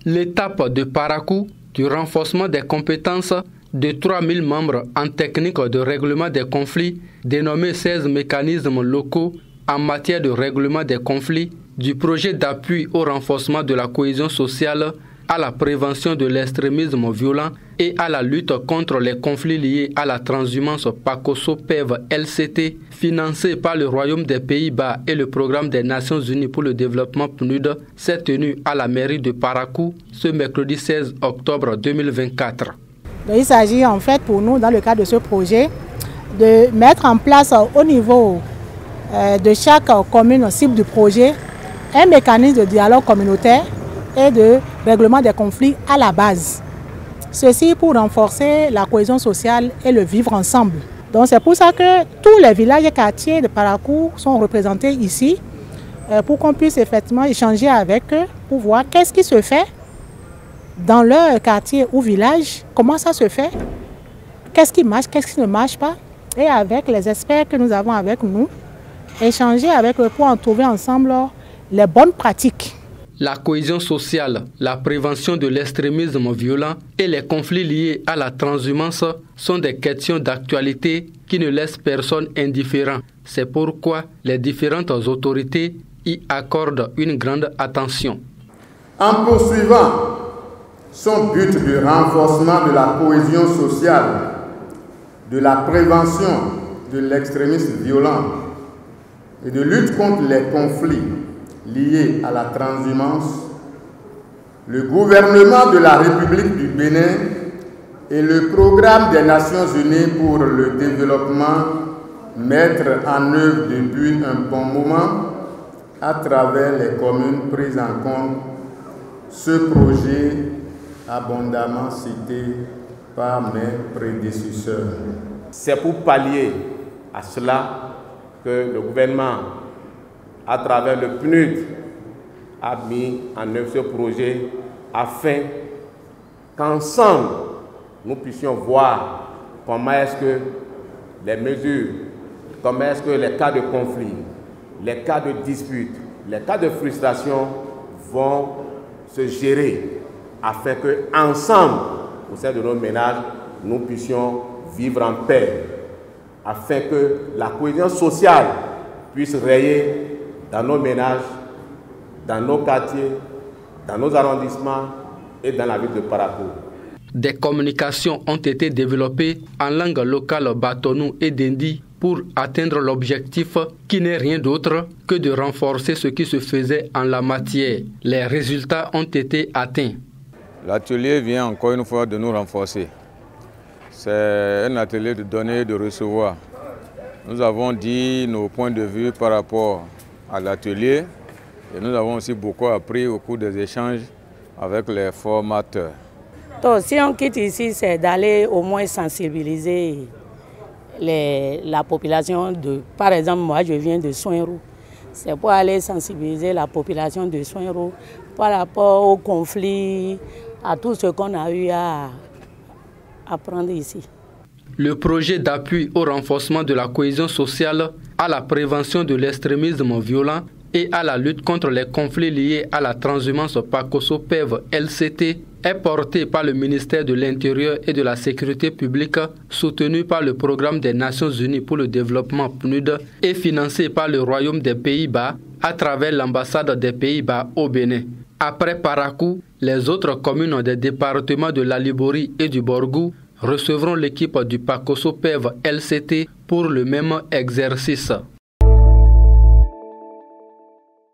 L'étape de Parakou du renforcement des compétences de 3000 membres en technique de règlement des conflits, dénommé 16 mécanismes locaux en matière de règlement des conflits, du projet d'appui au renforcement de la cohésion sociale, à la prévention de l'extrémisme violent et à la lutte contre les conflits liés à la transhumance PACOSO-PEV-LCT, financé par le Royaume des Pays-Bas et le Programme des Nations Unies pour le développement PNUD, s'est tenu à la mairie de Parakou ce mercredi 16 octobre 2024. Donc, il s'agit en fait pour nous, dans le cadre de ce projet, de mettre en place au niveau de chaque commune cible du projet un mécanisme de dialogue communautaire et de règlement des conflits à la base. Ceci pour renforcer la cohésion sociale et le vivre ensemble. Donc c'est pour ça que tous les villages et quartiers de Parakou sont représentés ici pour qu'on puisse effectivement échanger avec eux pour voir qu'est-ce qui se fait dans leur quartier ou village, comment ça se fait, qu'est-ce qui marche, qu'est-ce qui ne marche pas. Et avec les experts que nous avons avec nous, échanger avec eux pour en trouver ensemble les bonnes pratiques. La cohésion sociale, la prévention de l'extrémisme violent et les conflits liés à la transhumance sont des questions d'actualité qui ne laissent personne indifférent. C'est pourquoi les différentes autorités y accordent une grande attention. En poursuivant son but de renforcement de la cohésion sociale, de la prévention de l'extrémisme violent et de lutte contre les conflits liés à la transhumance, le gouvernement de la République du Bénin et le Programme des Nations Unies pour le développement mettent en œuvre depuis un bon moment, à travers les communes prises en compte, ce projet abondamment cité par mes prédécesseurs. C'est pour pallier à cela que le gouvernement, à travers le PNUD, a mis en œuvre ce projet afin qu'ensemble, nous puissions voir comment est-ce que les mesures, comment est-ce que les cas de conflit, les cas de dispute, les cas de frustration vont se gérer afin qu'ensemble, au sein de nos ménages, nous puissions vivre en paix, afin que la cohésion sociale puisse rayer dans nos ménages, dans nos quartiers, dans nos arrondissements et dans la ville de Parakou. Des communications ont été développées en langue locale Batonou et Dendi pour atteindre l'objectif qui n'est rien d'autre que de renforcer ce qui se faisait en la matière. Les résultats ont été atteints. L'atelier vient encore une fois de nous renforcer. C'est un atelier de donner et de recevoir. Nous avons dit nos points de vue par rapport à l'atelier et nous avons aussi beaucoup appris au cours des échanges avec les formateurs. Donc, si on quitte ici, c'est d'aller au moins sensibiliser la population de... Par exemple, moi je viens de Soinrou. C'est pour aller sensibiliser la population de Soinrou par rapport au conflit, à tout ce qu'on a eu à apprendre ici. Le projet d'appui au renforcement de la cohésion sociale, à la prévention de l'extrémisme violent et à la lutte contre les conflits liés à la transhumance PACOSO-PEV-LCT est porté par le ministère de l'Intérieur et de la Sécurité publique, soutenu par le Programme des Nations Unies pour le développement PNUD et financé par le Royaume des Pays-Bas à travers l'ambassade des Pays-Bas au Bénin. Après Parakou, les autres communes des départements de la Liborie et du Borgou recevront l'équipe du PACOSO-PEV-LCT pour le même exercice.